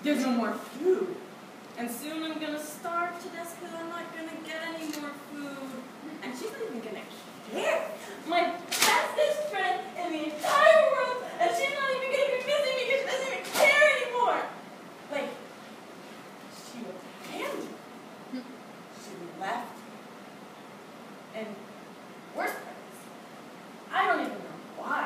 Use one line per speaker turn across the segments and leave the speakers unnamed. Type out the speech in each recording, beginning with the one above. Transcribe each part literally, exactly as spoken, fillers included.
there's no more food. And soon I'm going to starve to death because I'm not going to get any more food. And she's not even going to care. My bestest friend in the entire world, and she's not even going to be missing me because she doesn't even care anymore. Like, she abandoned me. She left. And worst part is, I don't even know why.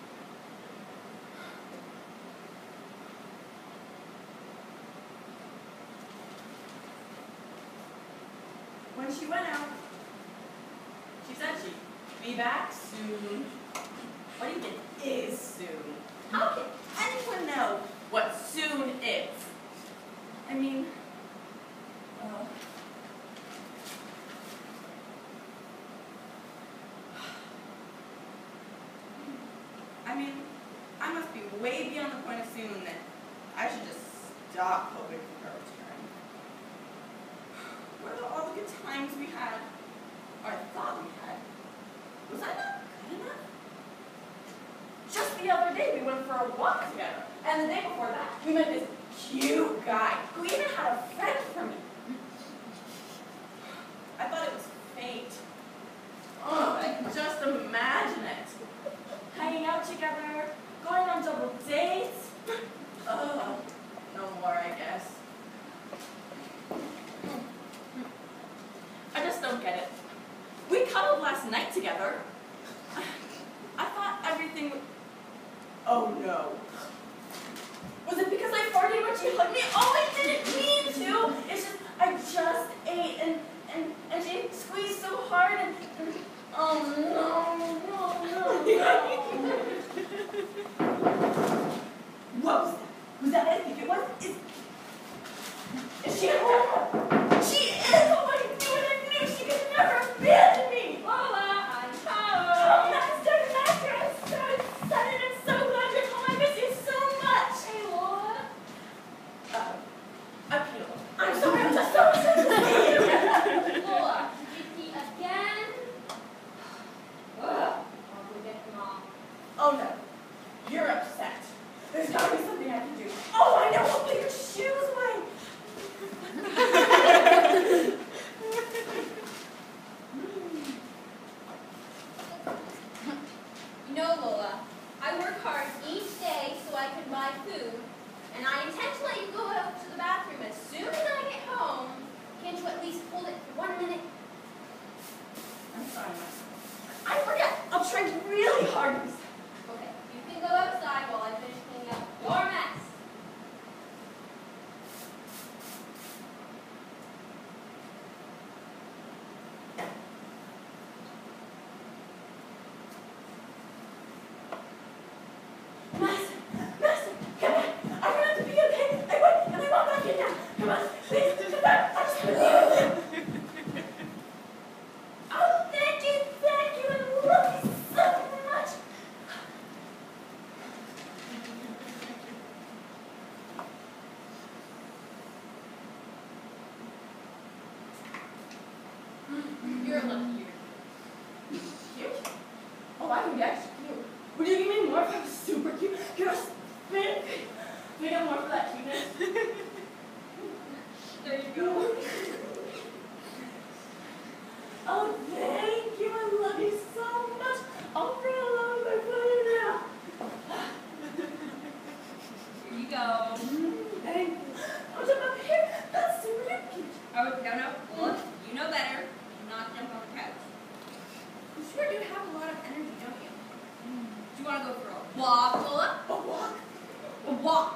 When she went out, she said she'd be back soon. What do you think is soon? How can anyone know what soon is? I mean, uh, I mean, I must be way beyond the point of soon that I should just stop hoping for her return. What about all the good times we had, or I thought we had? Was I not good enough? Just the other day we went for a walk together, and the day before that we met this cute guy who even had a friend for me. I thought it was fate. Oh, I can just imagine it. Hanging out together, going on double dates. Oh, no more, I guess. I just don't get it. We cuddled last night together. I thought everything would... Oh no. Was it because I farted when she hugged me? Oh, I didn't mean to! It's just, I just ate and, and, and she squeezed so hard and... and oh no, no, no, no. What was that? Was that what I think it was? Is, is she a She is! Oh, I knew it! I knew she could never abandon me!
Lola, I'm home!
Oh, Master, Master, I'm so excited! I'm so glad you're home! I miss you so much!
Hey, Lola.
Uh, I'm Peter. I'm sorry, I'm just so excited to see you!
Lola, did you pee again? Ugh. I'll go get Mom.
Oh no, you're upset. There's gotta be something I can do. Oh, I know! I'll put your shoes away!
You know, Lola, I work hard each day so I can buy food, and I intend to let you go out to the bathroom as soon as I get home. Can't you at least hold it for one minute?
I'm sorry, Master. I forget! I'll try really hard.
Okay, you can go outside while I finish cleaning up your mess.
Master! Master! Come back! I want to be okay! I went and I want back in now! Come on! Please! Come back! I just want to Oh, thank you! Thank you! I love you so much!
You're lucky.
Cute? Oh, I can be extra cute. Would you give me more if I was super cute? Give us big. Do you get more for that cuteness?
There you go.
Oh, thank you. I love you so much. I'll bring along my play now.
Here you go.
Mm, thank you. I'll jump up here. That's super cute.
Oh, no, no. Lola, you know better. Do not jump on the couch. You sure do have a lot of energy, don't you? Do you want to go for a walk, Lola?
A walk?
A walk.